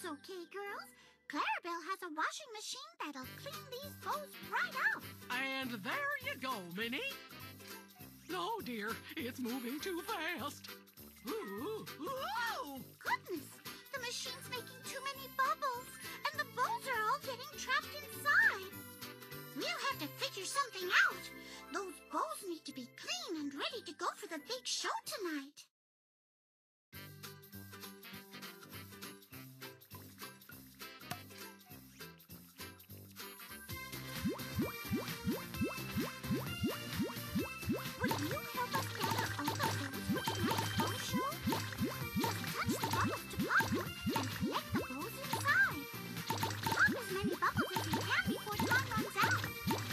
That's okay, girls. Clarabelle has a washing machine that'll clean these bows right off. And there you go, Minnie. No, dear, it's moving too fast. Ooh, ooh. Goodness, the machine's making too many bubbles, and the bows are all getting trapped inside. We'll have to figure something out. Those bows need to be clean and ready to go for the big show tonight. Would you help us gather all the bows for tonight's bow show? Just touch the bubbles to pop them and collect the bows inside. Pop as many bubbles as you can before time runs out.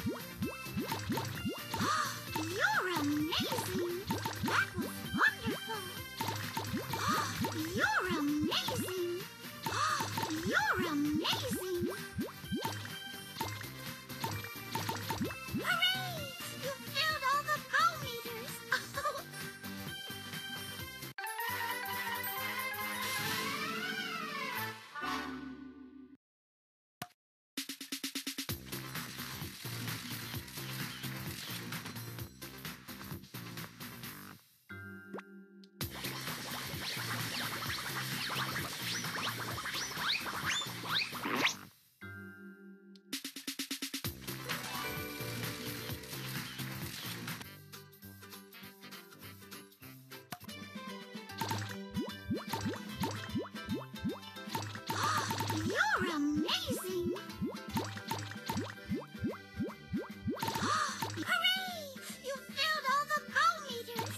You're amazing! That was wonderful! You're amazing! You're amazing! Hooray! You filled all the bow meters! You're amazing! Hooray! You filled all the bow meters!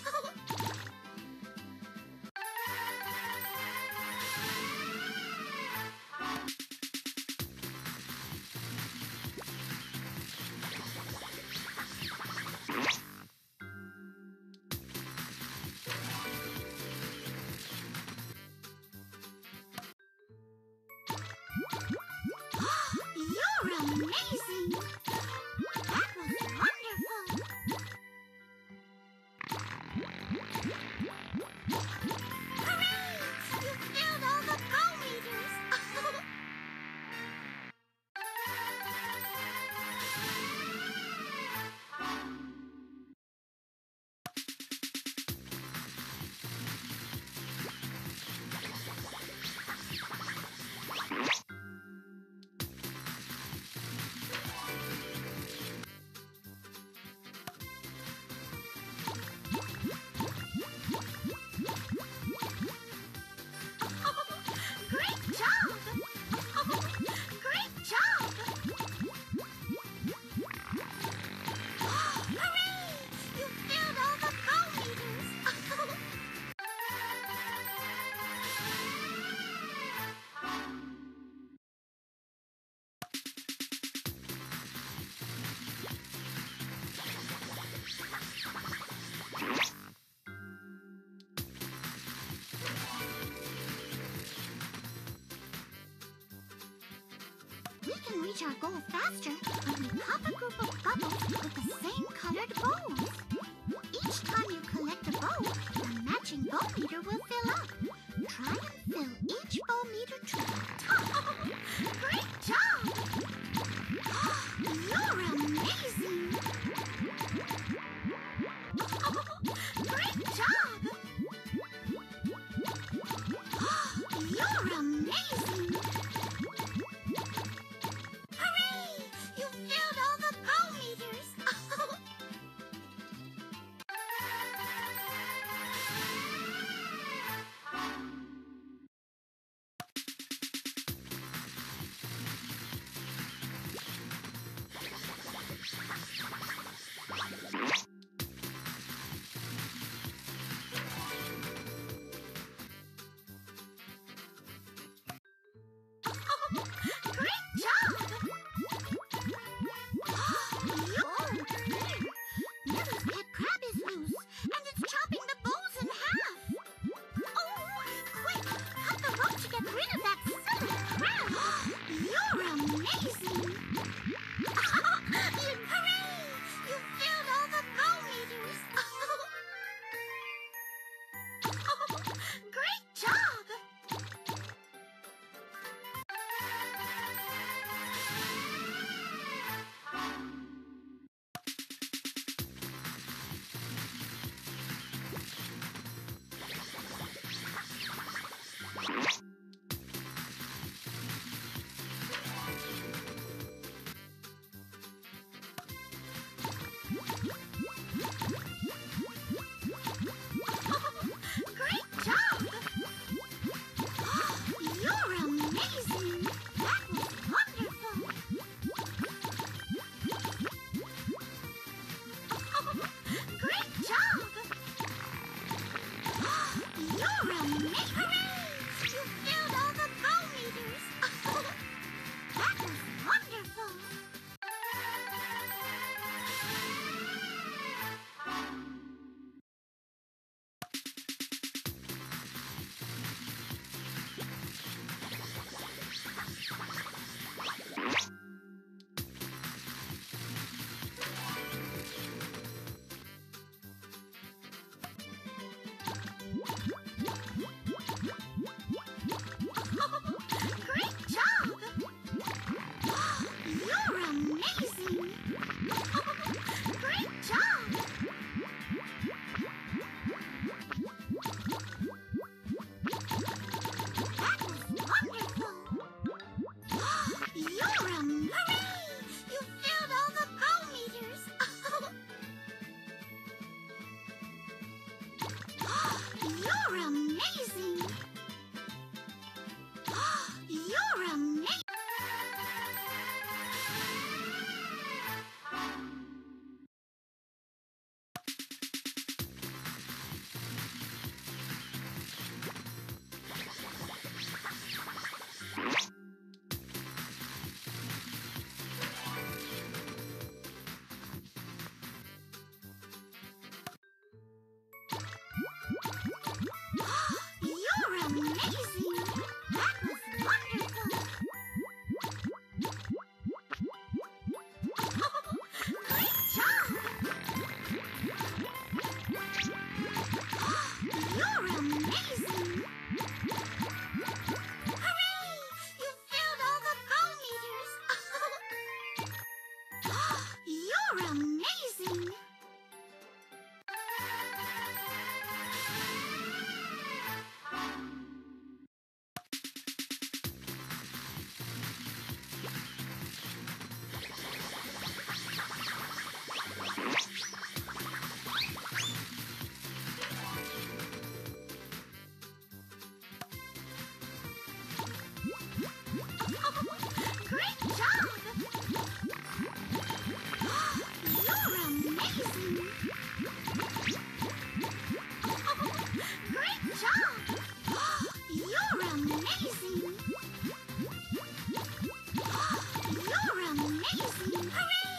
You're amazing! That was wonderful! Hooray! You filled all the bow meters! Great job! Great job! Hooray! You filled all the bow meters! We can reach our goal faster when we pop a group of bubbles with the same colored bows. Each time you collect a bow, the matching bow meter will fill up. Try and fill each bow meter to the top. Great job! You're amazing! Great job! You're amazing! Hooray! You filled all the bow meters! You're amazing! Great job! You're amazing! Great job! You're amazing! You're amazing! Hooray!